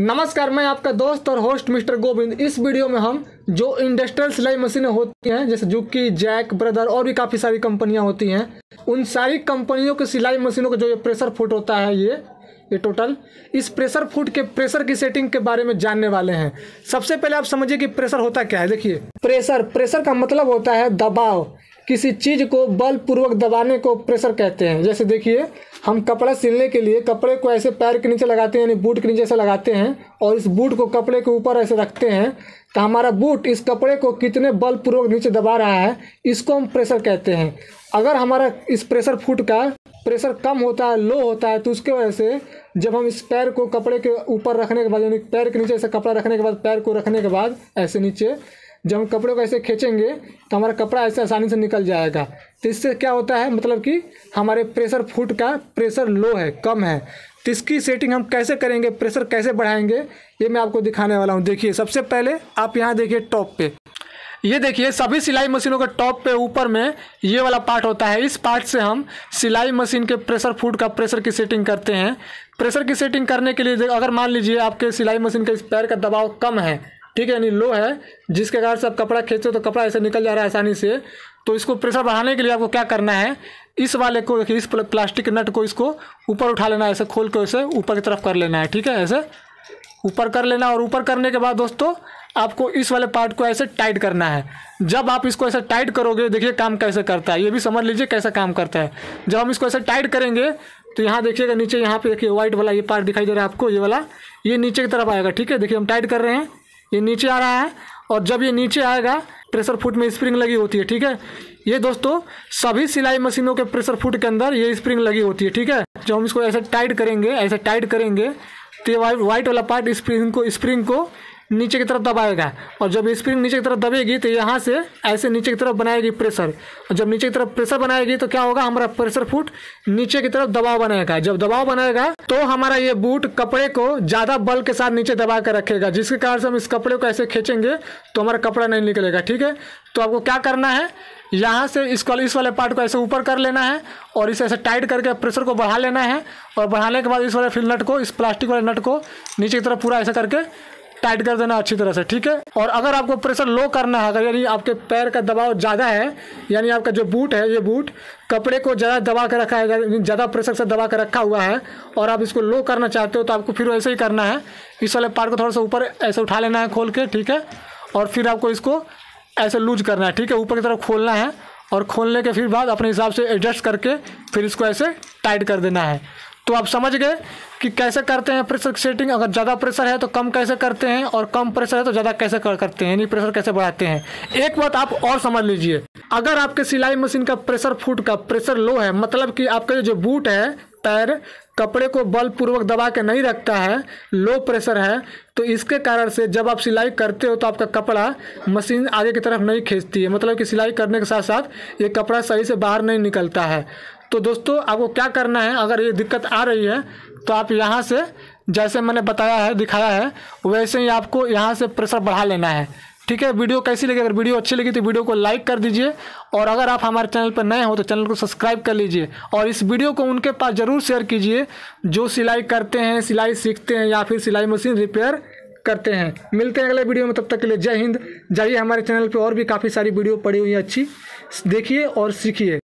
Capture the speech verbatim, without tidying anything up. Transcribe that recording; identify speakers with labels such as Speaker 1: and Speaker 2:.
Speaker 1: नमस्कार, मैं आपका दोस्त और होस्ट मिस्टर गोविंद। इस वीडियो में हम जो इंडस्ट्रियल सिलाई मशीनें होती हैं जैसे जुकी, जैक, ब्रदर और भी काफ़ी सारी कंपनियां होती हैं, उन सारी कंपनियों के सिलाई मशीनों का जो ये प्रेशर फुट होता है ये ये टोटल इस प्रेशर फुट के प्रेशर की सेटिंग के बारे में जानने वाले हैं। सबसे पहले आप समझिए कि प्रेशर होता क्या है। देखिए, प्रेशर प्रेशर का मतलब होता है दबाव। किसी चीज़ को बलपूर्वक दबाने को प्रेशर कहते हैं। जैसे देखिए, हम कपड़ा सिलने के लिए कपड़े को ऐसे पैर के नीचे लगाते हैं, यानी बूट के नीचे ऐसे लगाते हैं और इस बूट को कपड़े के ऊपर ऐसे रखते हैं, तो हमारा बूट इस कपड़े को कितने बलपूर्वक नीचे दबा रहा है, इसको हम प्रेशर कहते हैं। अगर हमारा इस प्रेशर फुट का प्रेशर कम होता है, लो होता है, तो उसके वजह से जब हम इस पैर को कपड़े के ऊपर रखने के बाद, यानी पैर के नीचे ऐसे कपड़ा रखने के बाद, पैर को रखने के बाद ऐसे नीचे जब हम कपड़े को ऐसे खींचेंगे तो हमारा कपड़ा ऐसे आसानी से निकल जाएगा। तो इससे क्या होता है, मतलब कि हमारे प्रेशर फुट का प्रेशर लो है, कम है। तो इसकी सेटिंग हम कैसे करेंगे, प्रेशर कैसे बढ़ाएंगे, ये मैं आपको दिखाने वाला हूँ। देखिए, सबसे पहले आप यहाँ देखिए टॉप पे, ये देखिए सभी सिलाई मशीनों के टॉप पे ऊपर में ये वाला पार्ट होता है। इस पार्ट से हम सिलाई मशीन के प्रेशर फुट का प्रेशर की सेटिंग करते हैं। प्रेशर की सेटिंग करने के लिए अगर मान लीजिए आपके सिलाई मशीन के इस पैर का दबाव कम है, ठीक है, यानी लो है, जिसके कारण से आप कपड़ा खींचते तो कपड़ा ऐसे निकल जा रहा है आसानी से, तो इसको प्रेशर बढ़ाने के लिए आपको क्या करना है, इस वाले को देखिए, इस प्लास्टिक नट को इसको ऊपर उठा लेना है, ऐसे खोल के ऐसे ऊपर की तरफ कर लेना है। ठीक है, ऐसे ऊपर कर लेना। और ऊपर करने के बाद दोस्तों आपको इस वाले पार्ट को ऐसे टाइट करना है। जब आप इसको ऐसे टाइट करोगे, देखिए काम कैसे करता है, ये भी समझ लीजिए कैसा काम करता है। जब हम इसको ऐसे टाइट करेंगे तो यहाँ देखिएगा, नीचे यहाँ पे देखिए व्हाइट वाला ये पार्ट दिखाई दे रहा है आपको, ये वाला, ये नीचे की तरफ आएगा। ठीक है, देखिए हम टाइट कर रहे हैं, ये नीचे आ रहा है, और जब ये नीचे आएगा प्रेशर फुट में स्प्रिंग लगी होती है। ठीक है, ये दोस्तों सभी सिलाई मशीनों के प्रेशर फुट के अंदर ये स्प्रिंग लगी होती है। ठीक है, जब हम इसको ऐसे टाइट करेंगे, ऐसे टाइट करेंगे तो ये वाइट वाला पार्ट स्प्रिंग को स्प्रिंग को नीचे की तरफ दबाएगा, और जब ये स्प्रिंग नीचे की तरफ दबेगी तो यहाँ से ऐसे नीचे की तरफ बनाएगी प्रेशर, और जब नीचे की तरफ प्रेशर बनाएगी तो क्या होगा, हमारा प्रेशर फुट नीचे की तरफ दबाव बनाएगा। जब दबाव बनाएगा तो हमारा ये बूट कपड़े को ज़्यादा बल के साथ नीचे दबा कर रखेगा, जिसके कारण से हम इस कपड़े को ऐसे खींचेंगे तो हमारा कपड़ा नहीं निकलेगा। ठीक है, तो आपको क्या करना है, यहाँ से इसको इस वाले पार्ट को ऐसे ऊपर कर लेना है और इसे ऐसे टाइट करके प्रेशर को बढ़ा लेना है, और बढ़ाने के बाद इस वाले फिल नट को, इस प्लास्टिक वाले नट को नीचे की तरफ पूरा ऐसा करके टाइट कर देना अच्छी तरह से। ठीक है, और अगर आपको प्रेशर लो करना है, अगर यानी आपके पैर का दबाव ज़्यादा है, यानी आपका जो बूट है, ये बूट कपड़े को ज़्यादा दबा कर रखा है, ज़्यादा प्रेशर से दबा कर रखा हुआ है, और आप इसको लो करना चाहते हो, तो आपको फिर ऐसे ही करना है, इस वाले पार्ट को थोड़ा सा ऊपर ऐसे उठा लेना है खोल के। ठीक है, और फिर आपको इसको ऐसे लूज करना है। ठीक है, ऊपर की तरफ खोलना है, और खोलने के फिर बाद अपने हिसाब से एडजस्ट करके फिर इसको ऐसे टाइट कर देना है। तो आप समझ गए कि कैसे करते हैं प्रेशर सेटिंग। अगर ज़्यादा प्रेशर है तो कम कैसे करते हैं, और कम प्रेशर है तो ज़्यादा कैसे कर करते हैं, यानी प्रेशर कैसे बढ़ाते हैं। एक बात आप और समझ लीजिए, अगर आपके सिलाई मशीन का प्रेशर फुट का प्रेशर लो है, मतलब कि आपका जो बूट है, पैर कपड़े को बलपूर्वक दबा के नहीं रखता है, लो प्रेशर है, तो इसके कारण से जब आप सिलाई करते हो तो आपका कपड़ा मशीन आगे की तरफ नहीं खींचती है, मतलब कि सिलाई करने के साथ साथ ये कपड़ा सही से बाहर नहीं निकलता है। तो दोस्तों आपको क्या करना है, अगर ये दिक्कत आ रही है तो आप यहाँ से जैसे मैंने बताया है, दिखाया है, वैसे ही आपको यहाँ से प्रेशर बढ़ा लेना है। ठीक है, वीडियो कैसी लगी, अगर वीडियो अच्छी लगी तो वीडियो को लाइक कर दीजिए, और अगर आप हमारे चैनल पर नए हो तो चैनल को सब्सक्राइब कर लीजिए, और इस वीडियो को उनके पास ज़रूर शेयर कीजिए जो सिलाई करते हैं, सिलाई सीखते हैं, या फिर सिलाई मशीन रिपेयर करते हैं। मिलते हैं अगले वीडियो में, तब तक के लिए जय हिंद। जाइए हमारे चैनल पे और भी काफ़ी सारी वीडियो पड़ी हुई है अच्छी, देखिए और सीखिए।